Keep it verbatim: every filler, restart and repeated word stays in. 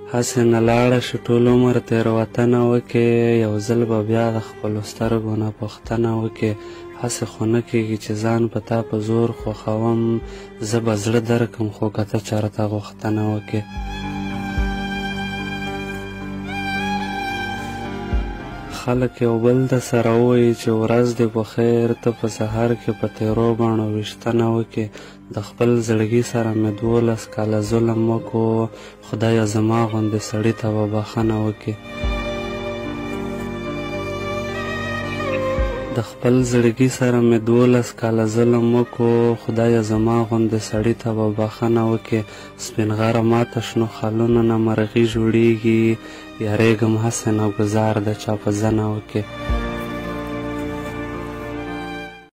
هسې نه لاړه شي ټول عمر تېروتنه وکړې، یو ځل به بیا د خپلو سترګو نه پوښتنه وکړې. هسې خو نه کېږي چې ځان په تا په زور خوښوم، زه به زړه درکم خو که ته چېرته غوښتنه وکړې. خلک یو بل ته سره ووایي چې ورځ دې په خیر، ته په سهار کې په تېرو بڼو ویشتنه وکړې. د خپل زړګي سره مې دولس کاله ظلم وکړو، خدایه زما غوندې سړي ته به بښنه وکړې. د خپل زړګي سره مې دولس کاله ظلم وکړو، خدایه زما غوندې سړي ته به بښنه وکړې. سپین غره ماته شنو خالونو نه مرغي جوړېږي، یارېږم هسې نه ګزار د چا په زنه وکړې.